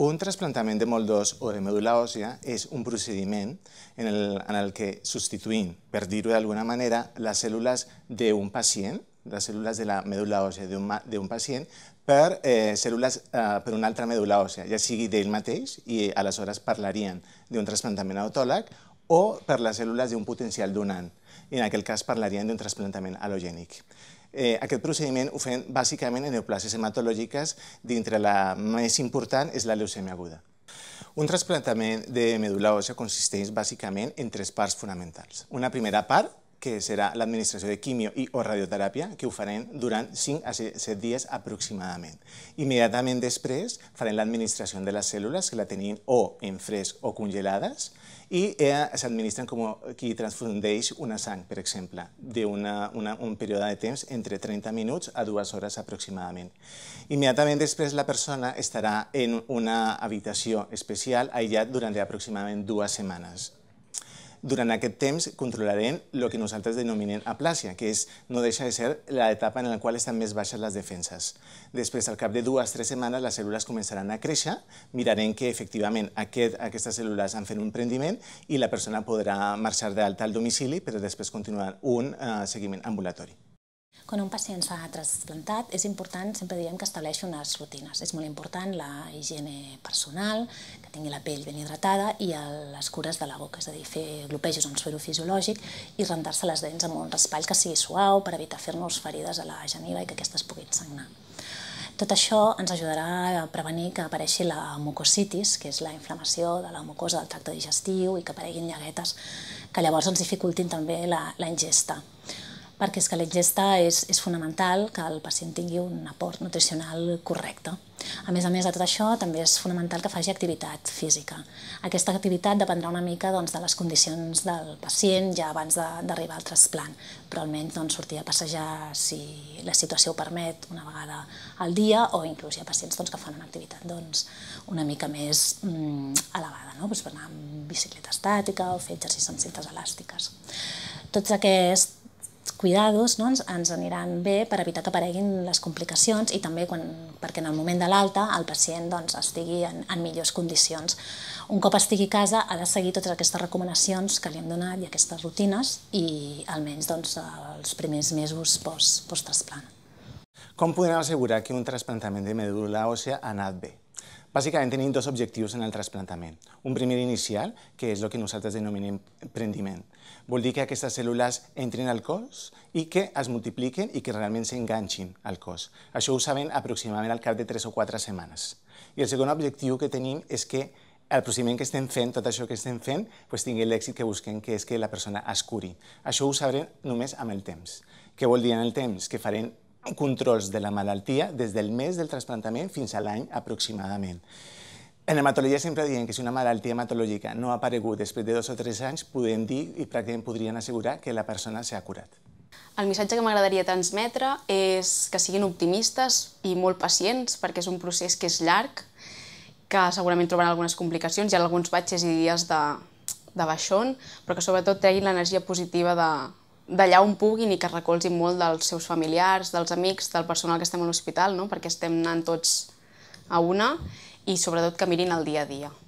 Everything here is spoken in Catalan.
Un trasplantament de molt d'os o de medul·la òssia és un procediment en el que substituïm, per dir-ho d'alguna manera, les cèl·lules d'un pacient, les cèl·lules de la medul·la òssia d'un pacient, per cèl·lules per una altra medul·la òssia, ja sigui d'ell mateix, i aleshores parlarien d'un trasplantament autòleg, o per les cèl·lules d'un potencial donant, i en aquest cas parlarien d'un trasplantament al·logènic. Aquest procediment ho fem bàsicament en neoplàsies hematològiques, dintre la més important és la leucèmia aguda. Un trasplantament de medul·la òssia consisteix bàsicament en tres parts fonamentals. Una primera part, que serà l'administració de quimio i o radioteràpia, que ho farem durant 5 a 7 dies aproximadament. Immediatament després farem l'administració de les cèl·lules, que la tenim o en fresc o congelades, i s'administren com qui transfundeix una sang, per exemple, d'un període de temps entre 30 minuts a 2 hores aproximadament. Immediatament després la persona estarà en una habitació especial aïllat durant aproximadament 2 setmanes. Durant aquest temps controlarem el que nosaltres denominem aplàsia, que no deixa de ser l'etapa en la qual estan més baixes les defenses. Després, al cap de 2 o 3 setmanes, les cèl·lules començaran a créixer, mirarem que efectivament aquestes cèl·lules han fet un prendiment i la persona podrà marxar d'alta al domicili, però després continuar un seguiment ambulatori. Quan un pacient s'ha trasplantat, és important, sempre diem que estableixi unes rutines. És molt important la higiene personal, que tingui la pell ben hidratada, i les cures de la boca, és a dir, fer glopejos amb suero fisiològic i rentar-se les dents amb un raspall que sigui suau per evitar fer-nos ferides a la geniva i que aquestes puguin sagnar. Tot això ens ajudarà a prevenir que apareixi la mucositis, que és la inflamació de la mucosa del tracte digestiu, i que apareguin llaguetes que llavors ens dificultin també la ingesta. Perquè és que la ingesta és fonamental que el pacient tingui un aport nutricional correcte. A més de tot això, també és fonamental que faci activitat física. Aquesta activitat dependrà una mica de les condicions del pacient ja abans d'arribar al trasplant, però almenys sortir a passejar si la situació ho permet una vegada al dia, o inclús hi ha pacients que fan una activitat una mica més elevada, per anar amb bicicleta estàtica o fer exercicis amb cintes elàstiques. Tots aquests cuidados ens aniran bé per evitar que apareguin les complicacions i també perquè en el moment de l'alta el pacient estigui en millors condicions. Un cop estigui a casa ha de seguir totes aquestes recomanacions que li hem donat i aquestes rutines i almenys els primers mesos post-trasplant. Com podem assegurar que un trasplantament de medul·la òssia ha anat bé? Bàsicament tenim dos objectius en el trasplantament. Un primer inicial, que és el que nosaltres denominem prendiment. Vol dir que aquestes cèl·lules entrin al cos i que es multipliquen i que realment s'enganxin al cos. Això ho sabem aproximadament al cap de 3 o 4 setmanes. I el segon objectiu que tenim és que el procediment que estem fent, tot això que estem fent, tingui l'èxit que busquem, que és que la persona es curi. Això ho sabrem només amb el temps. Què vol dir en el temps? Que farem controls de la malaltia des del mes del trasplantament fins a l'any aproximadament. En hematologia sempre diem que si una malaltia hematològica no ha aparegut després de 2 o 3 anys, podem dir i pràcticament podrien assegurar que la persona s'ha curat. El missatge que m'agradaria transmetre és que siguin optimistes i molt pacients, perquè és un procés que és llarg, que segurament trobaran algunes complicacions, hi ha alguns batxes i dies de baixón, però que sobretot treguin l'energia positiva d'allà on puguin i que recolzin molt dels seus familiars, dels amics, del personal que estem a l'hospital, perquè estem anant tots a una, i sobretot que mirin el dia a dia.